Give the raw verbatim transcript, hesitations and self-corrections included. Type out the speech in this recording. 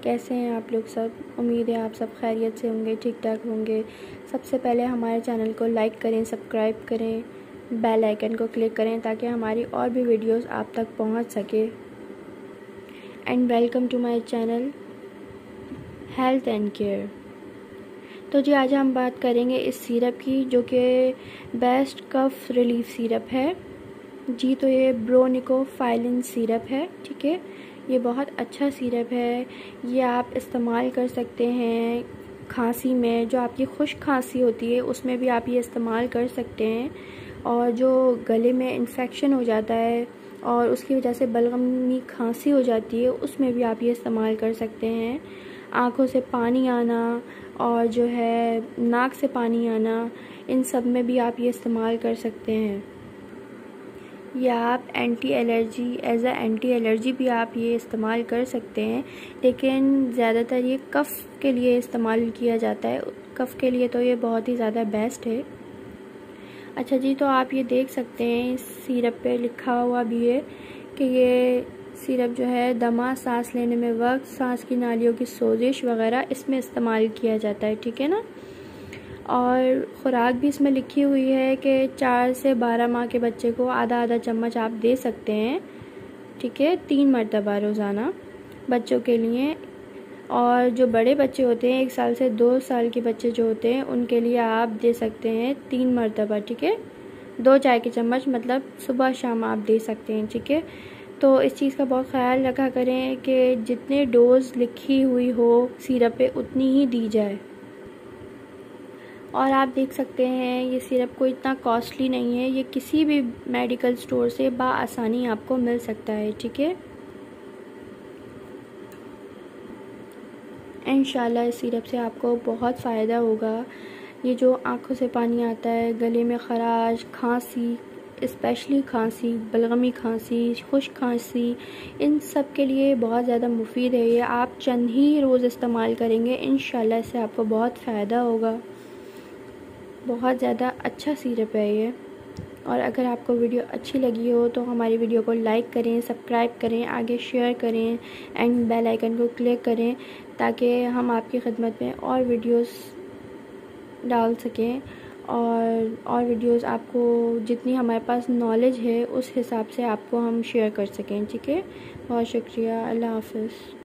कैसे हैं आप लोग सब। उम्मीद है आप सब खैरियत से होंगे, ठीक ठाक होंगे। सबसे पहले हमारे चैनल को लाइक करें, सब्सक्राइब करें, बेल आइकन को क्लिक करें ताकि हमारी और भी वीडियोस आप तक पहुंच सके। And welcome to my channel health and care. तो जी आज हम बात करेंगे इस सिरप की जो कि बेस्ट कफ रिलीफ सिरप है जी। तो ये ब्रोनिकोफाइलिन सिरप है, ठीक है। ये बहुत अच्छा सिरप है। ये आप इस्तेमाल कर सकते हैं खांसी में, जो आपकी खुश्क खांसी होती है उसमें भी आप ये इस्तेमाल कर सकते हैं। और जो गले में इन्फेक्शन हो जाता है और उसकी वजह से बलगमी खांसी हो जाती है उसमें भी आप ये इस्तेमाल कर सकते हैं। आँखों से पानी आना और जो है नाक से पानी आना, इन सब में भी आप ये इस्तेमाल कर सकते हैं। या आप anti allergy as a anti allergy भी आप ये इस्तेमाल कर सकते हैं, लेकिन ज़्यादातर ये कफ़ के लिए इस्तेमाल किया जाता है। कफ़ के लिए तो ये बहुत ही ज़्यादा बेस्ट है। अच्छा जी, तो आप ये देख सकते हैं इस सिरप पे लिखा हुआ भी है कि ये सिरप जो है दमा, सांस लेने में वक्त, सांस की नालियों की सोजिश वगैरह इसमें इस्तेमाल किया जाता है, ठीक है ना। और ख़ुराक भी इसमें लिखी हुई है कि चार से बारह माह के बच्चे को आधा आधा चम्मच आप दे सकते हैं, ठीक है, तीन मरतबा रोज़ाना बच्चों के लिए। और जो बड़े बच्चे होते हैं, एक साल से दो साल के बच्चे जो होते हैं, उनके लिए आप दे सकते हैं तीन मरतबा, ठीक है। दो चाय के चम्मच मतलब सुबह शाम आप दे सकते हैं, ठीक है। तो इस चीज़ का बहुत ख्याल रखा करें कि जितने डोज लिखी हुई हो सिरप पे उतनी ही दी जाए। और आप देख सकते हैं ये सिरप कोई इतना कॉस्टली नहीं है, ये किसी भी मेडिकल स्टोर से बआसानी आपको मिल सकता है, ठीक है। इंशाल्लाह इस सिरप से आपको बहुत फ़ायदा होगा। ये जो आँखों से पानी आता है, गले में ख़राश, खांसी, स्पेशली खांसी, बलगमी खांसी, खुश्क खांसी, इन सब के लिए बहुत ज़्यादा मुफीद है। ये आप चंद ही रोज़ इस्तेमाल करेंगे, इंशाल्लाह इससे आपको बहुत फ़ायदा होगा। बहुत ज़्यादा अच्छा सिरप है ये। और अगर आपको वीडियो अच्छी लगी हो तो हमारी वीडियो को लाइक करें, सब्सक्राइब करें, आगे शेयर करें एंड बेल आइकन को क्लिक करें ताकि हम आपकी खिदमत में और वीडियोस डाल सकें। और और वीडियोस आपको जितनी हमारे पास नॉलेज है उस हिसाब से आपको हम शेयर कर सकें, ठीक है। बहुत शुक्रिया। अल्लाह हाफ़िज़।